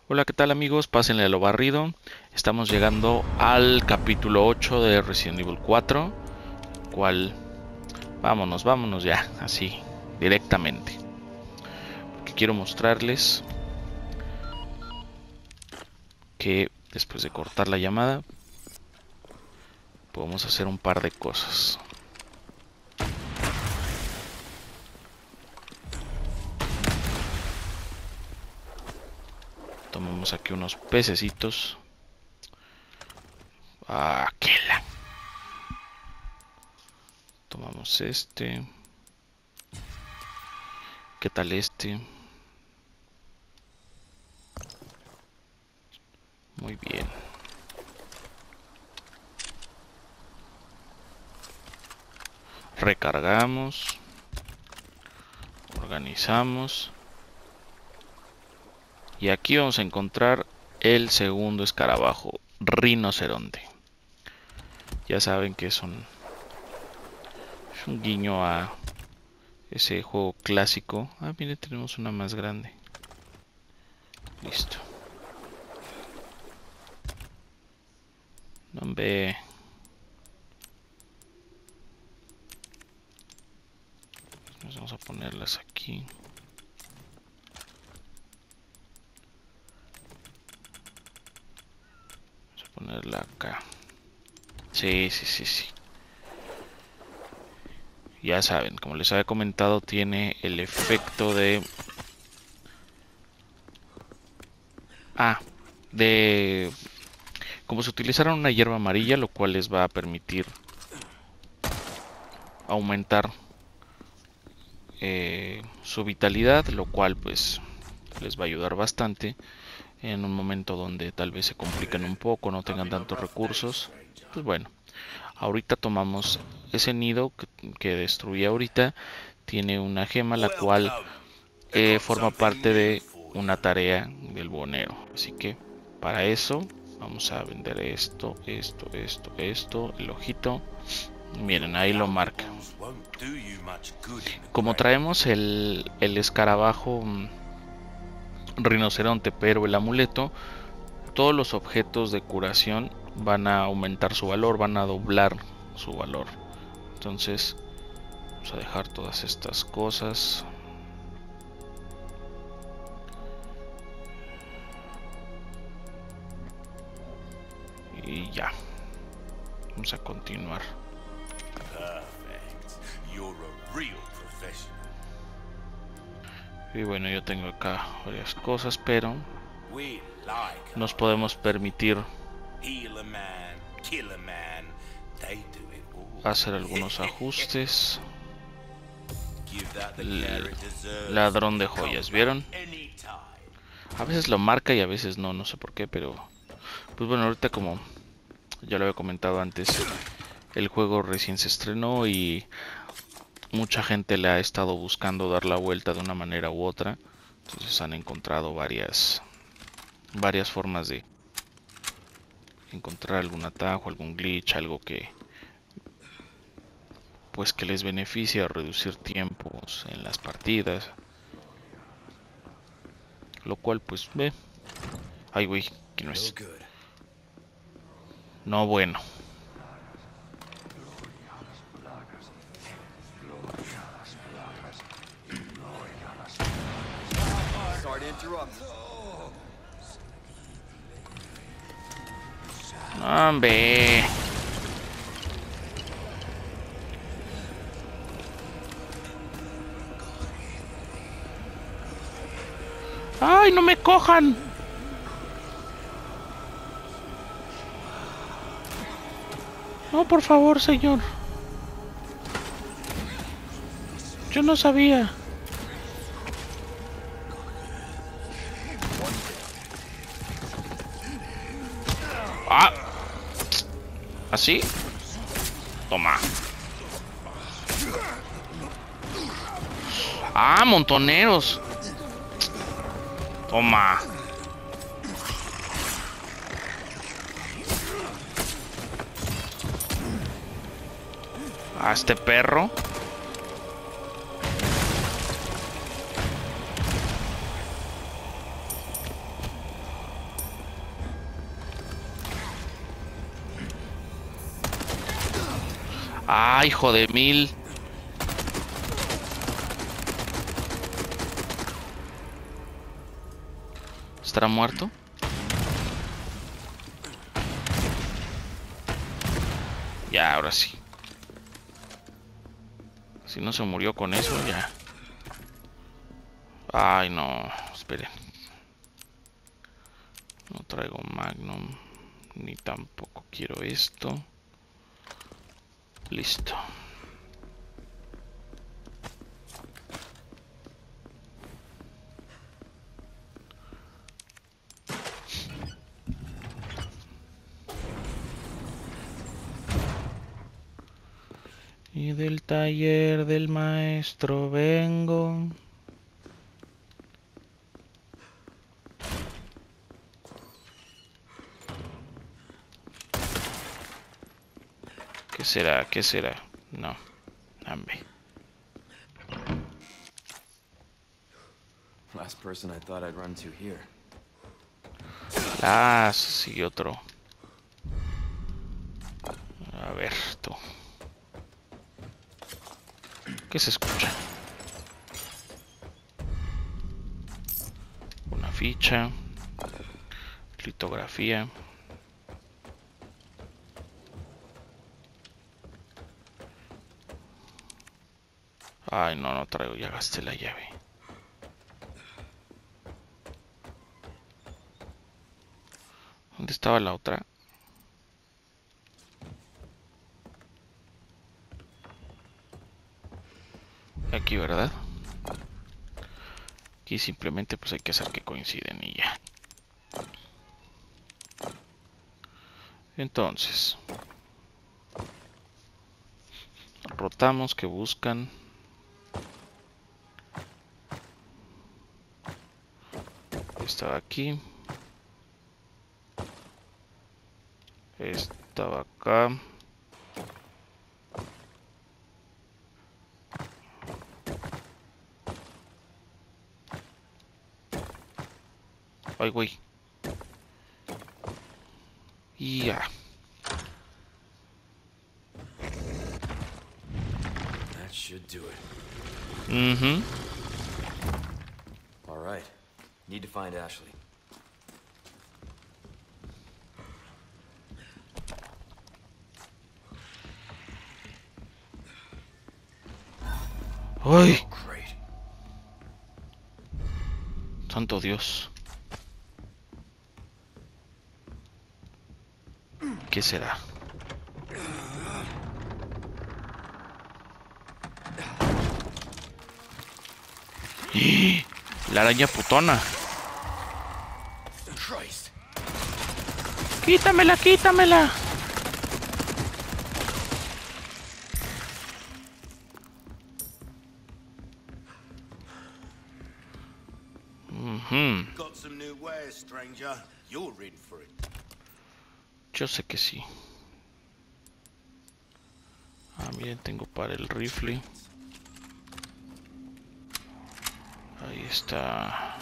Hola, ¿qué tal amigos? Pásenle a lo barrido. Estamos llegando al capítulo 8 de Resident Evil 4, cual vámonos ya, así, directamente. Porque quiero mostrarles que después de cortar la llamada, podemos hacer un par de cosas. Tomamos aquí unos pececitos. Ah, qué la. Tomamos este. ¿Qué tal este? Muy bien. Recargamos. Organizamos. Y aquí vamos a encontrar el segundo escarabajo, rinoceronte. Ya saben que es un guiño a ese juego clásico. Ah, mire, tenemos una más grande. Listo. Nombre. Vamos a ponerlas aquí. Vamos a ponerla acá. Sí. Ya saben, como les había comentado, tiene el efecto de... Ah, de... Como se utilizaron una hierba amarilla, lo cual les va a permitir aumentar su vitalidad, lo cual pues les va a ayudar bastante en un momento donde tal vez se compliquen un poco, no tengan tantos recursos. Pues bueno, ahorita tomamos ese nido que destruí ahorita. Tiene una gema la cual forma parte de una tarea del buhonero. Así que para eso vamos a vender esto, el ojito. Miren, ahí lo marca. Como traemos el escarabajo rinoceronte, pero el amuleto, todos los objetos de curación van a aumentar su valor, van a doblar su valor. Entonces vamos a dejar todas estas cosas. Y ya, vamos a continuar. Y bueno, yo tengo acá varias cosas, pero nos podemos permitir hacer algunos ajustes. El ladrón de joyas, ¿vieron? A veces lo marca y a veces no, no sé por qué, pero pues bueno, ahorita como ya lo había comentado antes, el juego recién se estrenó y mucha gente le ha estado buscando dar la vuelta de una manera u otra. Entonces han encontrado varias formas de encontrar algún atajo, algún glitch, algo que pues que les beneficie a reducir tiempos en las partidas, lo cual pues ve. Ay, güey, que no es. No, bueno. Hombre. Ay, no me cojan. No, por favor, señor. Yo no sabía. Ah, ¿así? Toma. Ah, montoneros. Toma. A este perro. ¡Ah, hijo de mil! ¿Estará muerto? Ya, ahora sí. Si no se murió con eso, ya. Ay, no. Esperen. No traigo Magnum. Ni tampoco quiero esto. Listo. Y del taller del maestro vengo. ¿Qué será? ¿Qué será? No. Hambre. Last person I thought I'd run to here. Ah, sí, otro. A ver, tú. ¿Qué se escucha? Una ficha. Litografía. Ay, no, no traigo, ya gasté la llave. ¿Dónde estaba la otra? Aquí, ¿verdad? Aquí simplemente pues hay que hacer que coinciden y ya. Entonces, rotamos que buscan. Estaba aquí. Estaba acá. Ay, güey. Y ya. That should do it. All right. Need to find Ashley. ¡Ay! Oh, great. Santo Dios. ¿Qué será? ¡Y! La araña putona. Christ. ¡Quítamela, quítamela! Got some new wares, stranger. You're in for it. Yo sé que sí. Ah, miren, tengo para el rifle. Ahí está.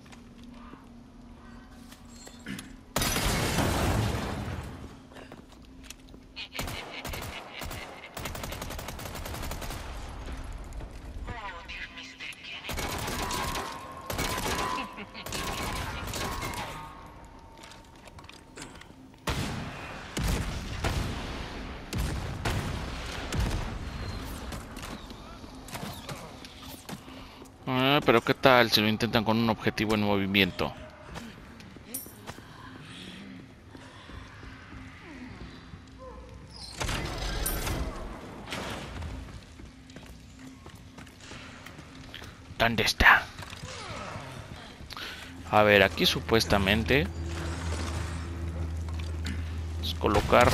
Ah, pero ¿qué tal si lo intentan con un objetivo en movimiento? ¿Dónde está? A ver, aquí supuestamente es colocar...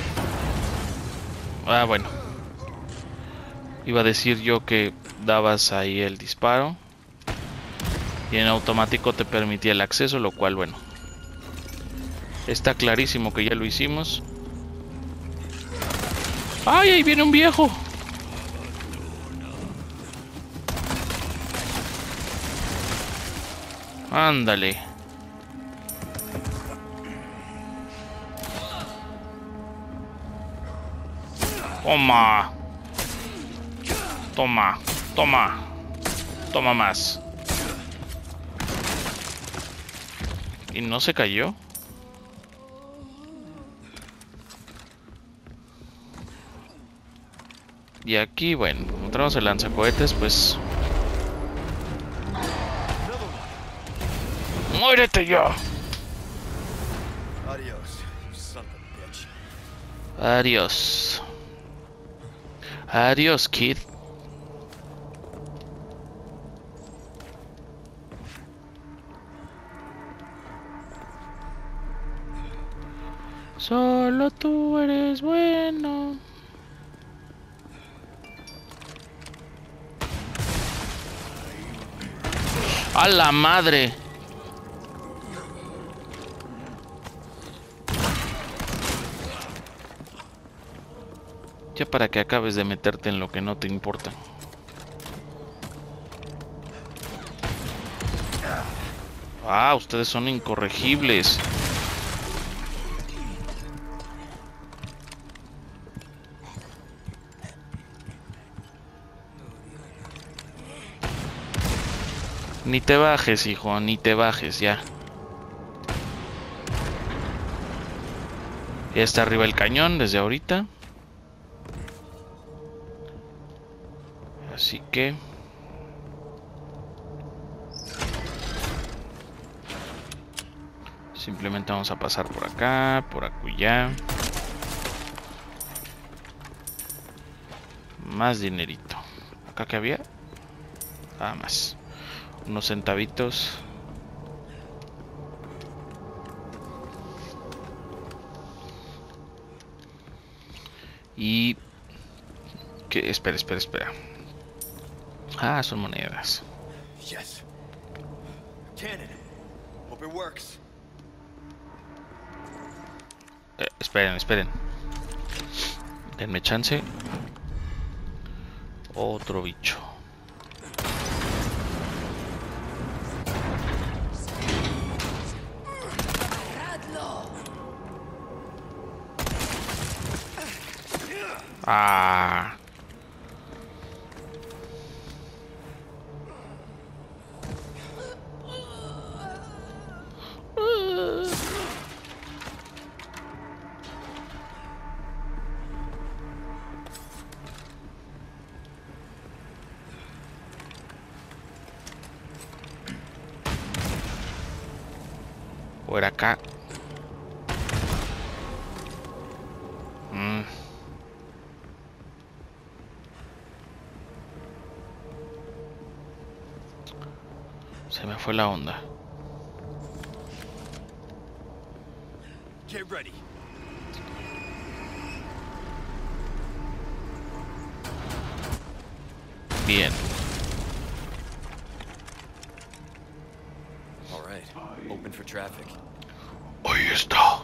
Ah, bueno. Iba a decir yo que dabas ahí el disparo y en automático te permitía el acceso, lo cual, bueno, está clarísimo que ya lo hicimos. ¡Ay, ahí viene un viejo! Ándale. Toma. Toma. Toma. Toma más. ¿Y no se cayó? Y aquí, bueno, encontramos el lanzacohetes, pues... ¡Muérete ya! Adios, you son of a bitch. Adiós. Adiós, kid. Solo tú eres bueno. ¡A la madre! Ya para que acabes de meterte en lo que no te importa. Ah, ustedes son incorregibles. Ni te bajes, hijo, ni te bajes, ya. Ya está arriba el cañón desde ahorita. Así que... simplemente vamos a pasar por acá, por acullá. Más dinerito. ¿Acá qué había? Nada más. Unos centavitos. Y... ¿qué? Espera, espera, espera. Ah, son monedas. Yes. Cannon. Hope it works. Esperen, esperen. Denme chance. Otro bicho. Ah. Por acá. Se me fue la onda. Get ready. Bien. All right. Open for traffic. Ahí está.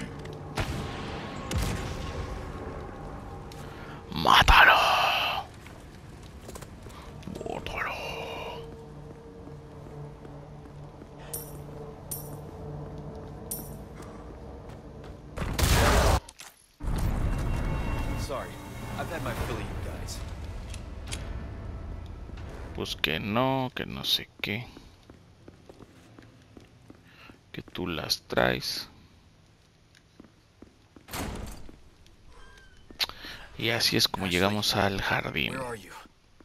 Mátalo. Bótalo. Sorry, I've had my fill of you guys. Pues que no sé qué. Que tú las traes. Y así es como llegamos al jardín. Where are you?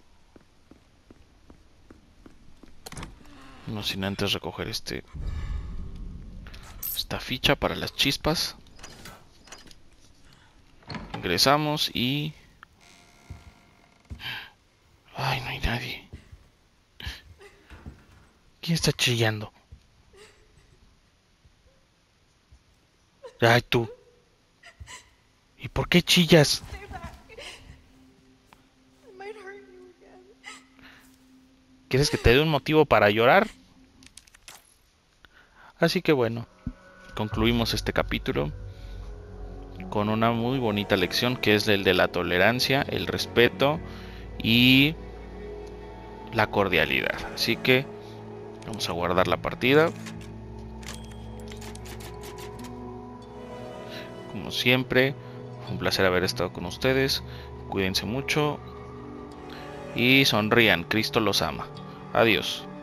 No sin antes recoger esta ficha para las chispas. Ingresamos y... ay, no hay nadie. ¿Quién está chillando? Ay, tú. ¿Y por qué chillas? ¿Quieres que te dé un motivo para llorar? Así que bueno, concluimos este capítulo con una muy bonita lección, que es el de la tolerancia, el respeto y la cordialidad. Así que vamos a guardar la partida. Como siempre, Un placer haber estado con ustedes. Cuídense mucho y sonrían. Cristo los ama. Adiós.